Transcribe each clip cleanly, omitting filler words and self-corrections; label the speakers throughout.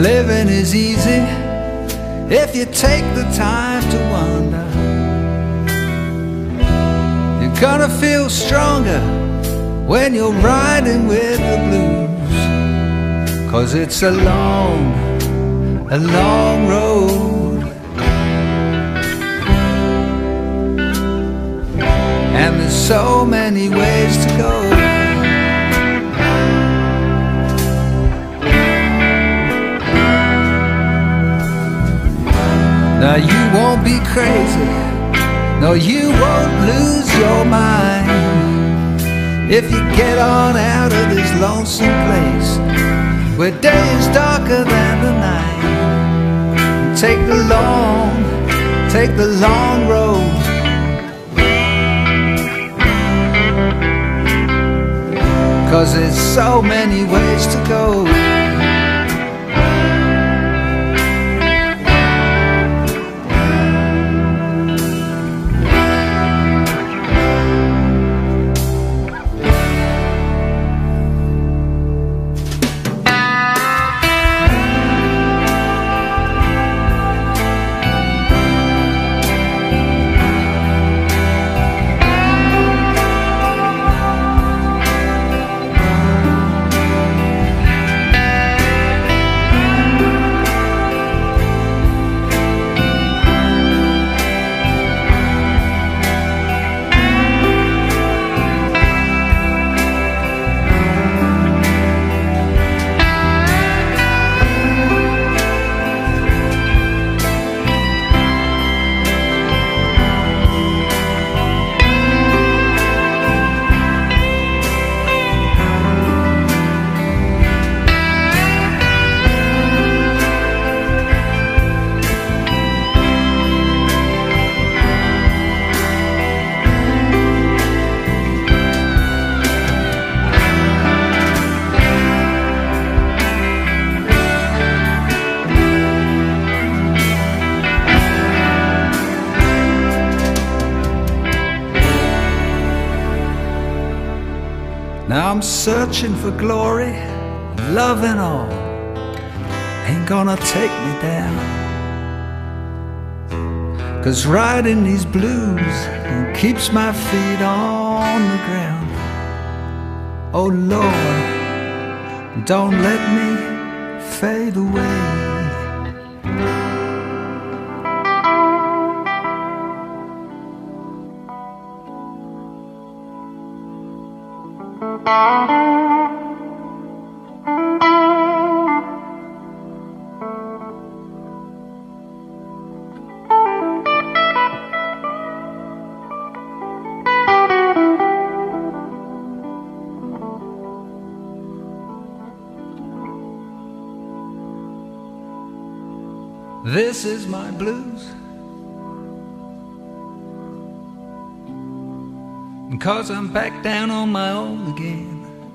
Speaker 1: Living is easy if you take the time to wonder. You're gonna feel stronger when you're riding with the blues, 'cause it's a long road, and there's so many ways to go. Now you won't be crazy, no, you won't lose your mind if you get on out of this lonesome place where day is darker than the night. Take the long road, 'cause there's so many ways to go. Now I'm searching for glory, love and all, ain't gonna take me down, 'cause riding these blues keeps my feet on the ground. Oh Lord, don't let me fade away. This is my blues, 'cause I'm back down on my own again.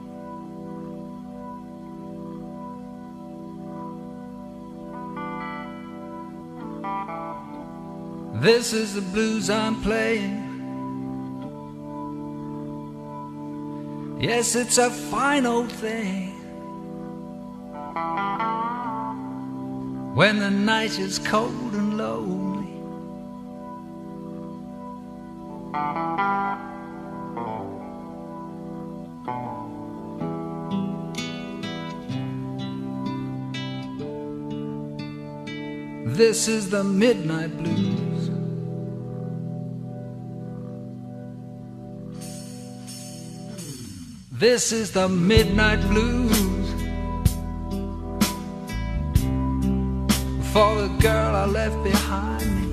Speaker 1: This is the blues I'm playing. Yes, it's a fine old thing when the night is cold and lonely. This is the midnight blues. This is the midnight blues for the girl I left behind me.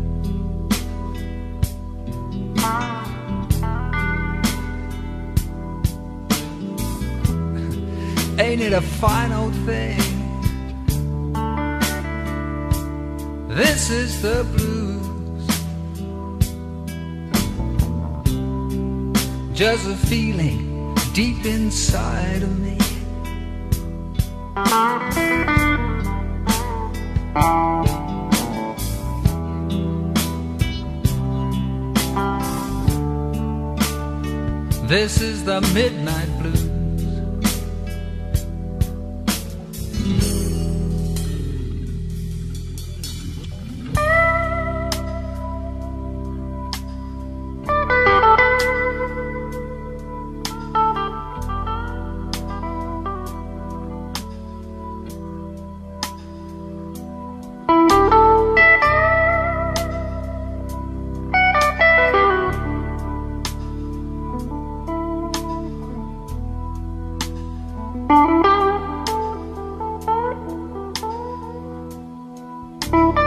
Speaker 1: Ain't it a fine old thing? This is the blues, just a feeling deep inside of me. This is the midnight blues.
Speaker 2: Bye.